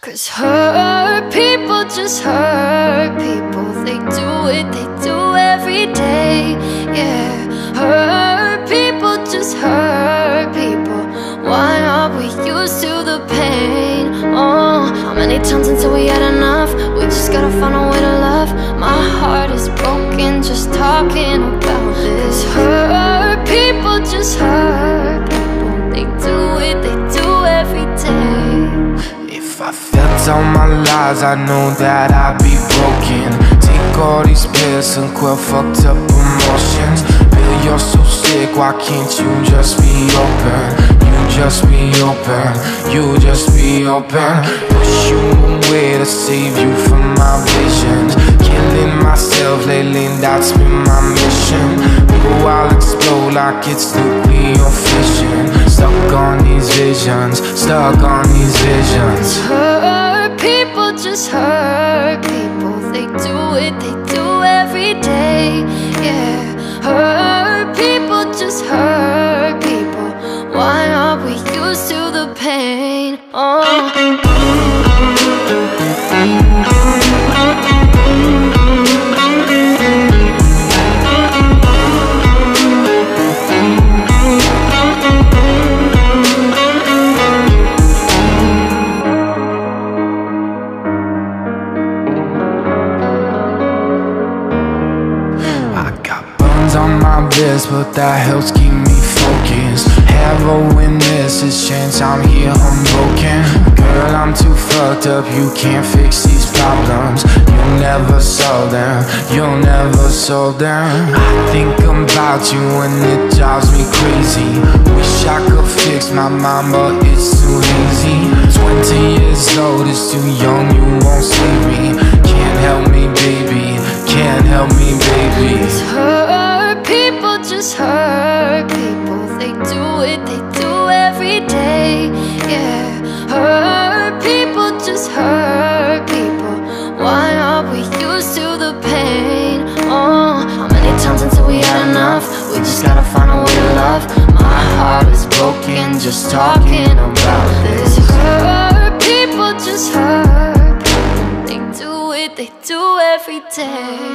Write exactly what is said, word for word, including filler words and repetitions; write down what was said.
'Cause hurt people just hurt people. They do it, they do every day. Yeah, hurt people just hurt people. Why aren't we used to the pain? Oh, how many times until we had enough? We just gotta find a way to love. My heart is broken just talking about this. Hurt people just hurt people. They do it, they do every day. If I felt all my lies, I know that I'd be broken. Take all these pills and quell fucked up emotions. Bill, you're so sick, why can't you just be open? You just be open, you just be open. Push you away to save you from my visions. Killing myself lately, that's been my mission. Oh, I'll explode like it's nuclear fission. Stuck on these visions, stuck on these visions. Hurt people just hurt people. They do it, they do every day. Yeah, hurt people just hurt people. Why aren't we used to the pain? Oh. On my wrist, but that helps keep me focused. Heroin is this chance, I'm here unbroken. Girl, I'm too fucked up, you can't fix these problems. You'll never solve them, you'll never solve them. I think about you and it drives me crazy. Wish I could fix my mind, but it's too hazy. Twenty years old, it's too young, you won't save me. Can't help me, baby, can't help me, baby. People just hurt people. They do it, they do every day. Yeah, hurt people just hurt people. Why aren't we used to the pain? Oh, how many times until we had enough? We just gotta find a way to love. My heart is broken just talking about this. Hurt people just hurt people. They do it, they do every day.